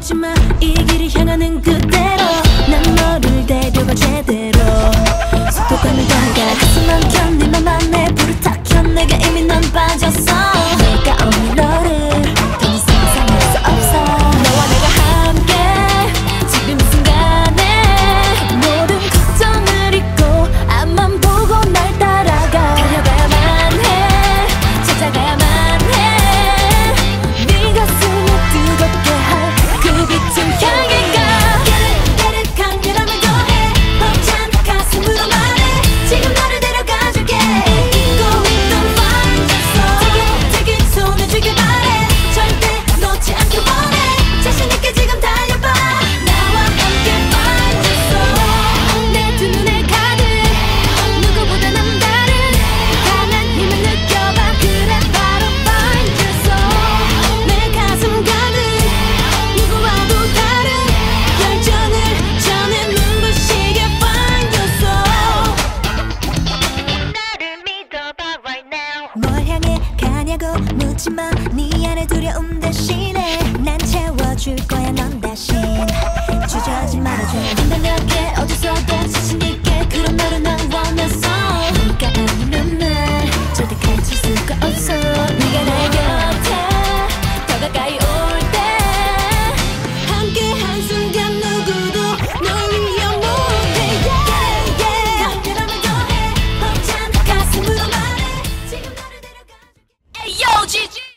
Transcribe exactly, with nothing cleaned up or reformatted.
묻지마 이 길을 향하는 그대로 난 너를 데려가 제대로 속도감을 더해가 가슴 막혀 네 맘 안에 불을 탁 켜 내가 이미 넌 빠졌어 내가 없는 너를 더 이상 상상할 수 없어 너와 내가 함께 지금 이 순간에 모든 걱정을 잊고 앞만 보고 날 따라가 달려가야만 해 찾아가야만 해 네 가슴을 뜨겁게 할 그 빛을 향해 가 깨르깨르한 바람을 더해 벅찬 가슴으로 말해 지금 너를 데려가 줄게 잊고 있던 find your soul take it 손에 쥐길 바래 절대 놓지 않길 원해 자신 있게 지금 달려봐 나와 함께 find your soul 내 두 눈에 가득 누구보다 남다른 강한 힘을 느껴봐 그래 바로 find your soul 내 가슴 가득 누구와도 다른 열정을 전해 눈부시게 find your soul 나를 믿어봐 right now 뭘 향해 가냐고 묻지마 네 안에 두려움 대신에 난 채워줄 거야 넌 대신 주저하지 말아줘 흔들려게 어디서도 자신 있게 그런 너를 난 원했어 네가 아니면 날 절대 가르칠 수가 없어 네가 내 곁에 더 가까이 올 때 함께 한순간 누구도 널 위해 못해 yeah, yeah. 바람을 더해 벅찬 가슴으로 말해 지금 너를 데려가 Hey yo, Gigi!